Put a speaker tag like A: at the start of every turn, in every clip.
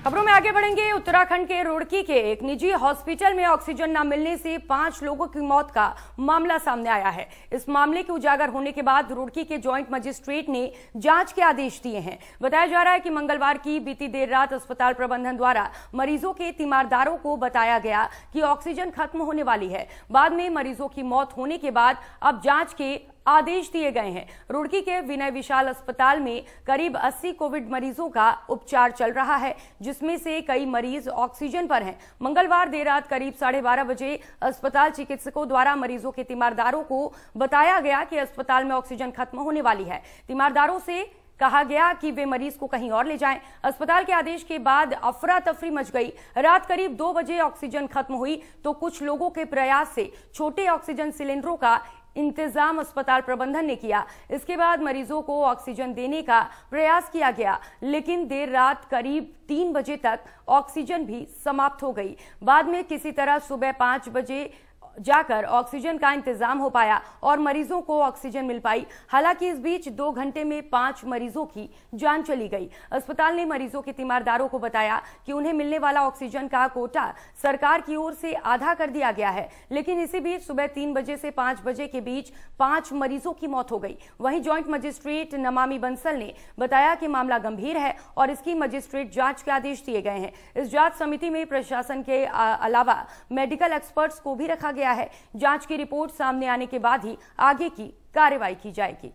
A: खबरों में आगे बढ़ेंगे। उत्तराखंड के रुड़की के एक निजी हॉस्पिटल में ऑक्सीजन न मिलने से 5 लोगों की मौत का मामला सामने आया है। इस मामले के उजागर होने के बाद रुड़की के जॉइंट मजिस्ट्रेट ने जांच के आदेश दिए हैं। बताया जा रहा है कि मंगलवार की बीती देर रात अस्पताल प्रबंधन द्वारा मरीजों के तीमारदारों को बताया गया कि ऑक्सीजन खत्म होने वाली है। बाद में मरीजों की मौत होने के बाद अब जांच के आदेश दिए गए हैं। रुड़की के विनय विशाल अस्पताल में करीब 80 कोविड मरीजों का उपचार चल रहा है, जिसमें से कई मरीज ऑक्सीजन पर हैं। मंगलवार देर रात करीब 12:30 बजे अस्पताल चिकित्सकों द्वारा मरीजों के तीमारदारों को बताया गया कि अस्पताल में ऑक्सीजन खत्म होने वाली है। तीमारदारों से कहा गया कि वे मरीज को कहीं और ले जाएं। अस्पताल के आदेश के बाद अफरा तफरी मच गई। रात करीब 2 बजे ऑक्सीजन खत्म हुई तो कुछ लोगों के प्रयास से छोटे ऑक्सीजन सिलेंडरों का इंतजाम अस्पताल प्रबंधन ने किया। इसके बाद मरीजों को ऑक्सीजन देने का प्रयास किया गया, लेकिन देर रात करीब 3 बजे तक ऑक्सीजन भी समाप्त हो गई। बाद में किसी तरह सुबह 5 बजे जाकर ऑक्सीजन का इंतजाम हो पाया और मरीजों को ऑक्सीजन मिल पाई। हालांकि इस बीच 2 घंटे में 5 मरीजों की जान चली गई। अस्पताल ने मरीजों के तीमारदारों को बताया कि उन्हें मिलने वाला ऑक्सीजन का कोटा सरकार की ओर से आधा कर दिया गया है, लेकिन इसी बीच सुबह 3 बजे से 5 बजे के बीच 5 मरीजों की मौत हो गई। वहीं जॉइंट मजिस्ट्रेट नमामि बंसल ने बताया कि मामला गंभीर है और इसकी मजिस्ट्रेट जांच के आदेश दिए गए हैं। इस जांच समिति में प्रशासन के अलावा मेडिकल एक्सपर्ट्स को भी रखा गया है। जांच की रिपोर्ट सामने आने के बाद ही आगे की कार्रवाई की जाएगी।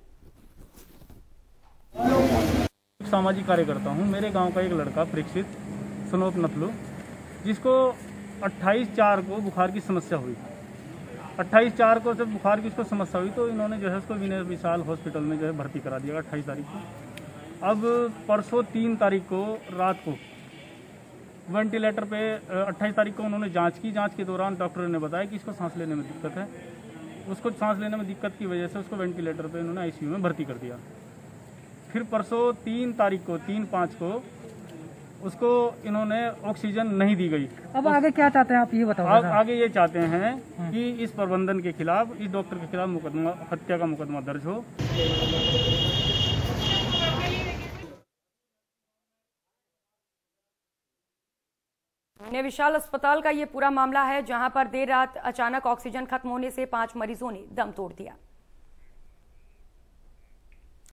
B: सामाजिक कार्यकर्ता हूं। मेरे गांव का एक लड़का परीक्षित सनोत नथलू, जिसको 28/4 को बुखार की समस्या हुई। 28/4 को जब बुखार की उसको समस्या हुई तो इन्होंने जो है उसको विनय विशाल हॉस्पिटल में जो है भर्ती करा दिया 28 तारीख को। अब परसों 3 तारीख को रात को वेंटिलेटर पे 28 तारीख को उन्होंने जांच की। जांच के दौरान डॉक्टर ने बताया कि इसको सांस लेने में दिक्कत है। उसको सांस लेने में दिक्कत की वजह से उसको वेंटिलेटर पे इन्होंने आईसीयू में भर्ती कर दिया। फिर परसों 3 तारीख को 3/5 को उसको इन्होंने ऑक्सीजन नहीं दी गई।
C: अब आगे क्या चाहते हैं आप ये बताओ।
B: आगे ये चाहते हैं कि इस प्रबंधन के खिलाफ, इस डॉक्टर के खिलाफ मुकदमा, हत्या का मुकदमा दर्ज हो।
A: विनय विशाल अस्पताल का ये पूरा मामला है, जहां पर देर रात अचानक ऑक्सीजन खत्म होने से 5 मरीजों ने दम तोड़ दिया।